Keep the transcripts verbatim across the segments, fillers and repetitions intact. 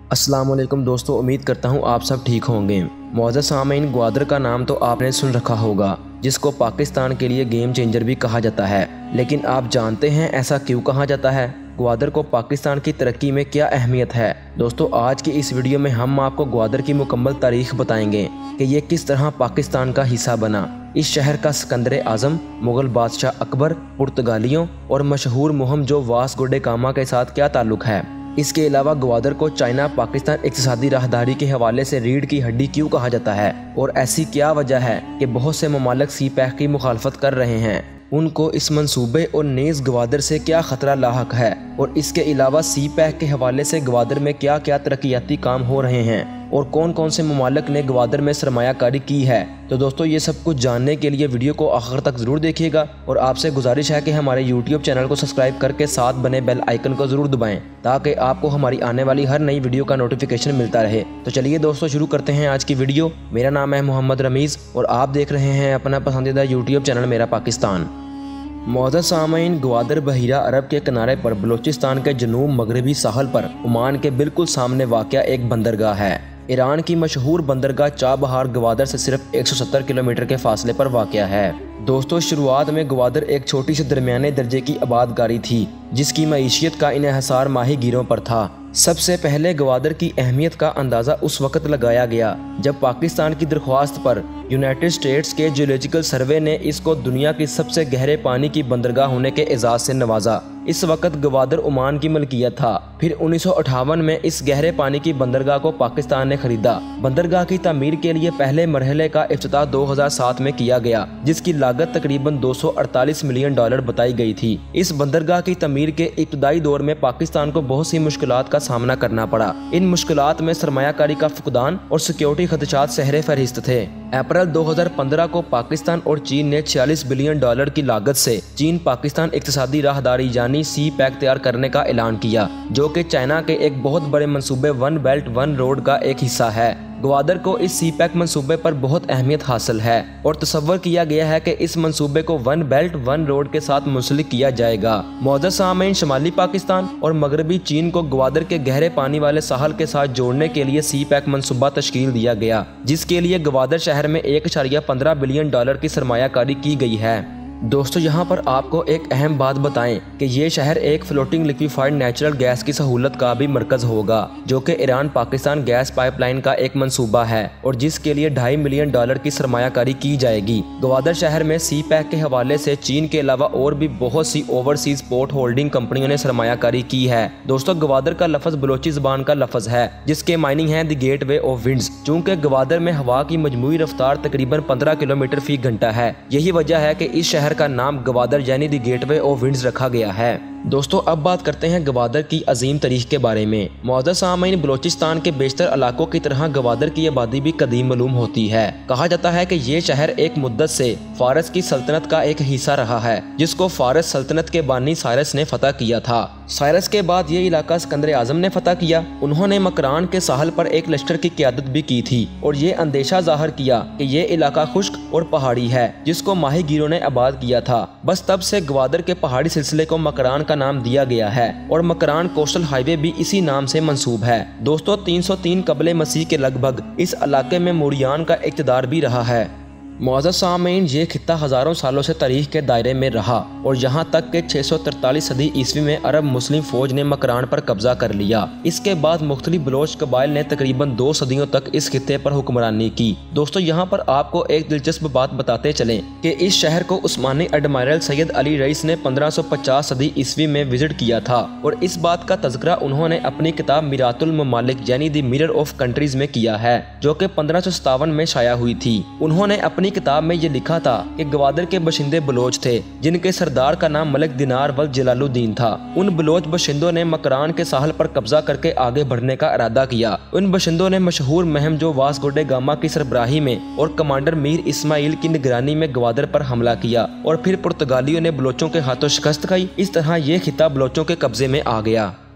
अस्सलाम वालेकुम दोस्तों, उम्मीद करता हूँ आप सब ठीक होंगे। मौजूदा सामीन, ग्वादर का नाम तो आपने सुन रखा होगा, जिसको पाकिस्तान के लिए गेम चेंजर भी कहा जाता है। लेकिन आप जानते हैं ऐसा क्यों कहा जाता है? ग्वादर को पाकिस्तान की तरक्की में क्या अहमियत है? दोस्तों, आज की इस वीडियो में हम आपको ग्वादर की मुकम्मल तारीख बताएंगे कि ये किस तरह पाकिस्तान का हिस्सा बना। इस शहर का सिकंदर आज़म, मुग़ल बादशाह अकबर, पुर्तगालियों और मशहूर मुहिम जो वास्को ड गामा के साथ क्या ताल्लुक़ है। इसके अलावा ग्वादर को चाइना पाकिस्तान इक़्तिसादी राहदारी के हवाले से रीढ़ की हड्डी क्यों कहा जाता है, और ऐसी क्या वजह है कि बहुत से ममालिक सी पैक की मुखालफत कर रहे हैं। उनको इस मंसूबे और नेज़ ग्वादर से क्या ख़तरा लाहक है, और इसके अलावा सी पैक के हवाले से ग्वादर में क्या क्या तरक्याती काम हो रहे हैं, और कौन कौन से ममालिक ने ग्वादर में सरमायाकारी की है। तो दोस्तों, ये सब कुछ जानने के लिए वीडियो को आखिर तक ज़रूर देखिएगा, और आपसे गुजारिश है कि हमारे यूट्यूब चैनल को सब्सक्राइब करके साथ बने बेल आइकन को ज़रूर दबाएं, ताकि आपको हमारी आने वाली हर नई वीडियो का नोटिफिकेशन मिलता रहे। तो चलिए दोस्तों, शुरू करते हैं आज की वीडियो। मेरा नाम है मोहम्मद रमीज़ और आप देख रहे हैं अपना पसंदीदा यूट्यूब चैनल मेरा पाकिस्तान। मौजूदा सामीन, ग्वादर बहीरा अरब के किनारे पर बलूचिस्तान के जनूब मगरबी साहल पर ओमान के बिल्कुल सामने वाक़या एक बंदरगाह है। ईरान की मशहूर बंदरगाह चाबहार ग्वादर से सिर्फ एक सौ सत्तर किलोमीटर के फासले पर वाक़या है। दोस्तों, शुरुआत में ग्वादर एक छोटी सी दरमियाने दर्जे की आबादगारी थी, जिसकी मईशियत का इन्हिसार माही गिरों पर था। सबसे पहले ग्वादर की अहमियत का अंदाज़ा उस वक़्त लगाया गया जब पाकिस्तान की दरख्वास्त पर यूनाइटेड स्टेट्स के जियोलॉजिकल सर्वे ने इसको दुनिया की सबसे गहरे पानी की बंदरगाह होने के एजाज़ से नवाजा। इस वक्त ग्वादर ओमान की मलकियत था। फिर उन्नीस सौ अट्ठावन में इस गहरे पानी की बंदरगाह को पाकिस्तान ने खरीदा। बंदरगाह की तामीर के लिए पहले मरहले का इफ्तिताह दो हज़ार सात में किया गया, जिसकी लागत तकरीबन दो सौ अड़तालीस मिलियन डॉलर बताई गई थी। इस बंदरगाह की तमीर के इब्तदाई दौर में पाकिस्तान को बहुत सी मुश्किलात का सामना करना पड़ा। इन मुश्किलात में सरमायाकारी का फुकदान और सिक्योरिटी खदशात सहरे फहरिस्त थे। अप्रैल दो हज़ार पंद्रह को पाकिस्तान और चीन ने छियालीस बिलियन डॉलर की लागत से चीन पाकिस्तान इक़्तिसादी राहदारी यानी सी पैक तैयार करने का ऐलान किया, जो कि चाइना के एक बहुत बड़े मंसूबे वन बेल्ट वन रोड का एक हिस्सा है। ग्वादर को इस सी पैक मंसूबे पर बहुत अहमियत हासिल है और तसव्वुर किया गया है कि इस मंसूबे को वन बेल्ट वन रोड के साथ मुंसलिक किया जाएगा। मौजूदा सामीन, शुमाली पाकिस्तान और मगरबी चीन को ग्वादर के गहरे पानी वाले साहल के साथ जोड़ने के लिए सी पैक मंसूबा तश्कील दिया गया, जिसके लिए ग्वादर शहर में एक इशारिया पंद्रह बिलियन डॉलर की सरमायाकारी की गई है। दोस्तों, यहाँ पर आपको एक अहम बात बताएं कि ये शहर एक फ्लोटिंग लिक्विफाइड नेचुरल गैस की सहूलत का भी मरकज होगा, जो कि ईरान पाकिस्तान गैस पाइपलाइन का एक मंसूबा है और जिसके लिए ढाई मिलियन डॉलर की सरमायाकारी की जाएगी। ग्वादर शहर में सी पैक के हवाले से चीन के अलावा और भी बहुत सी ओवरसीज पोर्ट होल्डिंग कंपनियों ने सरमायाकारी की है। दोस्तों, ग्वादर का लफ्ज बलोची ज़बान का लफ्ज है, जिसके माइनिंग है the gateway of winds. चूँकि ग्वादर में हवा की मजमूई रफ्तार तकरीबन पंद्रह किलोमीटर फी घंटा है, यही वजह है कि इस शहर का नाम ग्वादर यानी द गेटवे ऑफ विंड्स रखा गया है। दोस्तों, अब बात करते हैं ग्वादर की अजीम तारीख के बारे में। मौजूदा सामीन, बलूचिस्तान के बेशतर इलाकों की तरह ग्वादर की आबादी भी कदीम मालूम होती है। कहा जाता है कि ये शहर एक मुद्दत से फारस की सल्तनत का एक हिस्सा रहा है, जिसको फारस सल्तनत के बानी साइरस ने फतह किया था। साइरस के बाद ये इलाका सिकंदर आज़म ने फतह किया। उन्होंने मकरान के साहल पर एक लश्कर की क़यादत भी की थी और ये अंदेशा जाहिर किया कि ये इलाका खुश्क और पहाड़ी है, जिसको माही गिरों ने आबाद किया था। बस तब से ग्वादर के पहाड़ी सिलसिले को मकरान का नाम दिया गया है और मकरान कोस्टल हाईवे भी इसी नाम से मंसूब है। दोस्तों, तीन सौ तीन कबले मसीह के लगभग इस इलाके में मूरियान का इक़्तिदार भी रहा है। मौजूदा सामीन, ये खित्ता हज़ारों सालों से तारीख के दायरे में रहा और यहाँ तक के छः सौ तरतालीस सदी ईस्वी में अरब मुस्लिम फौज ने मकरान पर कब्जा कर लिया। इसके बाद मुख्तलिफ बलोच कबाइल ने तकरीबन दो सदियों तक इस खित्ते पर हुक्मरानी की। दोस्तों, यहाँ पर आपको एक दिलचस्प बात बताते चलें कि इस शहर को उस्मानी एडमायरल सैयद अली रईस ने पंद्रह सौ पचास सदी ईस्वी में विजिट किया था और इस बात का तज़किरा उन्होंने अपनी किताब मिरातुल ममालिक यानी द मिरर ऑफ कंट्रीज में किया है, जो कि पंद्रह सौ सतावन में शाया हुई थी। उन्होंने अपनी किताब में ये लिखा था कि ग्वादर के बशिंदे बलोच थे, जिनके सरदार का नाम मलिक दिनार वल जलालुद्दीन था। उन बलोच बशिंदों ने मकरान के साहल पर कब्जा करके आगे बढ़ने का इरादा किया। उन बशिंदों ने मशहूर मुहिम जो वास्को ड गामा की सरबराही में और कमांडर मीर इस्माइल की निगरानी में ग्वादर पर हमला किया और फिर पुर्तगालियों ने बलोचों के हाथों शिकस्त खाई। इस तरह ये खिता बलोचों के कब्जे में आ गया।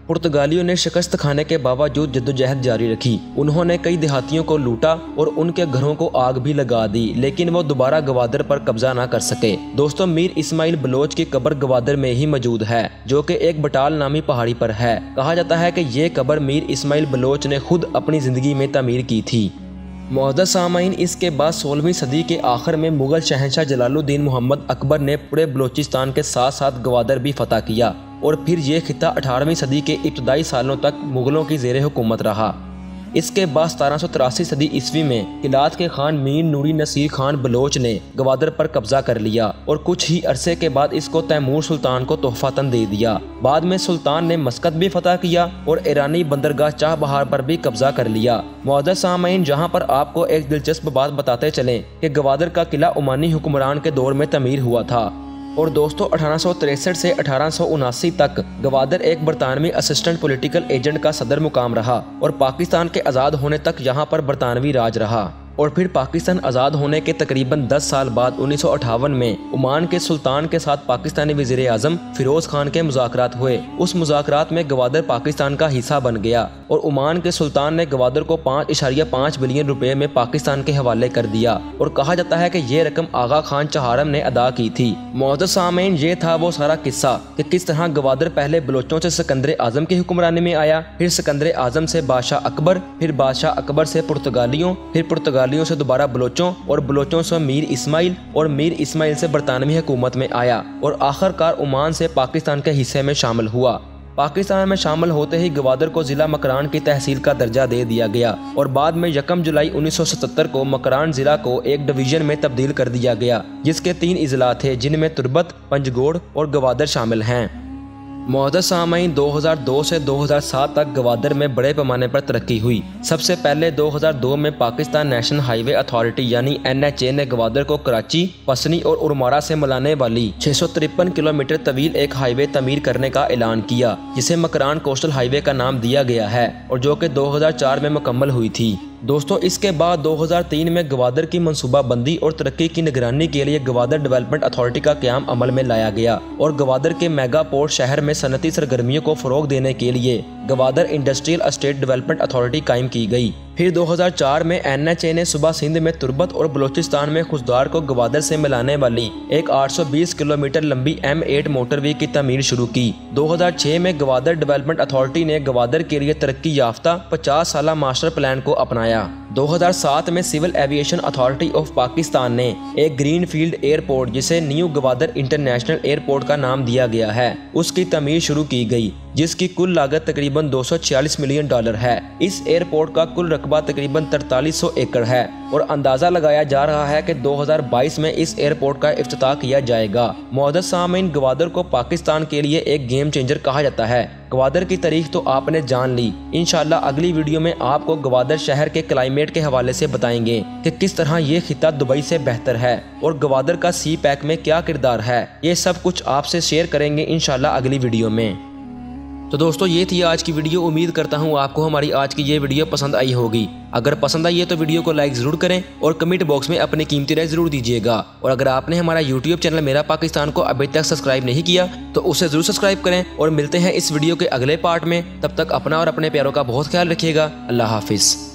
पुर्तगालियों ने शिकस्त खाने के बावजूद जद्दोजहद जारी रखी। उन्होंने कई देहातियों को लूटा और उनके घरों को आग भी लगा दी, लेकिन वो दोबारा गवादर पर कब्जा न कर सके। दोस्तों, मीर इस्माइल बलोच की कब्र गवादर में ही मौजूद है, जो कि एक बटाल नामी पहाड़ी पर है। कहा जाता है कि ये कब्र मीर इस्माइल बलोच ने खुद अपनी जिंदगी में तमीर की थी। मुअज़्ज़ज़ सामाईन, इसके बाद सोलहवीं सदी के आखिर में मुगल शहंशाह जलालुद्दीन मोहम्मद अकबर ने पूरे बलोचिस्तान के साथ साथ गवादर भी फतह किया और फिर ये खिता अठारहवीं सदी के इब्तदाई सालों तक मुगलों की ज़ेर हुकूमत रहा। इसके बाद सतारह सौ तिरासी सदी ईस्वी में किलात के खान मीर नूरी नसीर खान बलोच ने गवादर पर कब्जा कर लिया और कुछ ही अरसे के बाद इसको तैमूर सुल्तान को तोहफातन दे दिया। बाद में सुल्तान ने मस्कत भी फतह किया और ईरानी बंदरगाह चाबहार पर भी कब्जा कर लिया। मुअज़्ज़ज़ सामाईन, जहाँ पर आपको एक दिलचस्प बात बताते चलें कि गवादर का किला उमानी हुक्मरान के दौर में तमीर हुआ था। और दोस्तों, अठारह सौ तिरसठ से अठारह सौ उनासी तक गवादर एक बरतानवी असिस्टेंट पॉलिटिकल एजेंट का सदर मुकाम रहा और पाकिस्तान के आज़ाद होने तक यहाँ पर बरतानवी राज रहा। और फिर पाकिस्तान आज़ाद होने के तकरीबन दस साल बाद उन्नीस सौ अट्ठावन में ओमान के सुल्तान के साथ पाकिस्तानी वज़ीर आज़म फिरोज़ खान के मुज़ाकरात हुए। उस मुज़ाकरात में गवादर पाकिस्तान का हिस्सा बन गया और ओमान के सुल्तान ने गवादर को पाँच इशारिया पाँच बिलियन रुपए में पाकिस्तान के हवाले कर दिया और कहा जाता है कि ये रकम आगा खान चहारम ने अदा की थी। मुअज़्ज़ज़ सामीन, ये था वो सारा किस्सा कि किस तरह गवादर पहले बलोचों से सिकंदर आज़म की हुक्मरानी में आया, फिर सिकंदर आज़म से बादशाह अकबर, फिर बादशाह अकबर से पुर्तगालियों, फिर पुर्तगालियों से दोबारा बलोचों और बलोचों से मीर इस्माइल और मीर इस्माइल से बरतानवी हुकूमत में आया और आखिरकार ओमान से पाकिस्तान के हिस्से में शामिल हुआ। पाकिस्तान में शामिल होते ही गवादर को जिला मकरान की तहसील का दर्जा दे दिया गया और बाद में यकम जुलाई उन्नीस सौ सतहत्तर को मकरान जिला को एक डिवीजन में तब्दील कर दिया गया, जिसके तीन इजला थे, जिनमें तुर्बत, पंजगोड़ और गवादर शामिल हैं। मुअज़्ज़ज़ सामाईन, दो हज़ार दो से दो हज़ार सात तक गवादर में बड़े पैमाने पर तरक्की हुई। सबसे पहले दो हज़ार दो में पाकिस्तान नेशनल हाईवे अथॉरिटी यानी एन एच ए ने गवादर को कराची, पसनी और उरमारा से मिलाने वाली छह सौ तिरपन किलोमीटर तवील एक हाईवे तमीर करने का ऐलान किया, जिसे मकरान कोस्टल हाईवे का नाम दिया गया है और जो कि दो हज़ार चार में मुकम्मल हुई थी। दोस्तों, इसके बाद दो हज़ार तीन में गवादर की मनसूबाबंदी और तरक्की की निगरानी के लिए गवादर डेवलपमेंट अथॉरिटी का क़याम अमल में लाया गया और गवादर के मेगा पोर्ट शहर में सनती सरगर्मियों को फ़रोग देने के लिए Gwadar industrial estate development authority कायम की गई। फिर दो हज़ार चार में एन एच ए ने सूबा सिंध में तुर्बत और बलोचिस्तान में खुशदार को गवादर से मिलाने वाली एक आठ सौ बीस किलोमीटर लंबी एम एट मोटरवे की तमीर शुरू की। दो हज़ार छह में गवादर डेवलपमेंट अथॉरिटी ने गवादर के लिए तरक्की याफ्ता पचास साल मास्टर प्लान को अपनाया। दो हज़ार सात में civil aviation authority of Pakistan ने एक ग्रीन फील्ड एयरपोर्ट, जिसे न्यू गवादर इंटरनेशनल एयरपोर्ट का नाम दिया गया है, उसकी तमीर शुरू की गई, जिसकी कुल लागत तकरीबन दो सौ छियालीस मिलियन डॉलर है। इस एयरपोर्ट का कुल रकबा तकरीबन तरतालीस सौ एकड़ है और अंदाज़ा लगाया जा रहा है कि दो हज़ार बाईस में इस एयरपोर्ट का इफ्तिताह किया जाएगा। मुअज़्ज़ज़ सामीन, गवादर को पाकिस्तान के लिए एक गेम चेंजर कहा जाता है। गवादर की तारीख तो आपने जान ली। इंशाल्लाह अगली वीडियो में आपको गवादर शहर के क्लाइमेट के हवाले से बताएंगे कि किस तरह ये खिता दुबई से बेहतर है और गवादर का सी पैक में क्या किरदार है। ये सब कुछ आपसे शेयर करेंगे इंशाल्लाह अगली वीडियो में। तो दोस्तों, ये थी आज की वीडियो। उम्मीद करता हूँ आपको हमारी आज की ये वीडियो पसंद आई होगी। अगर पसंद आई है तो वीडियो को लाइक ज़रूर करें और कमेंट बॉक्स में अपनी कीमती राय ज़रूर दीजिएगा। और अगर आपने हमारा यूट्यूब चैनल मेरा पाकिस्तान को अभी तक सब्सक्राइब नहीं किया तो उसे ज़रूर सब्सक्राइब करें और मिलते हैं इस वीडियो के अगले पार्ट में। तब तक अपना और अपने प्यारों का बहुत ख्याल रखिएगा। अल्लाह हाफिज़।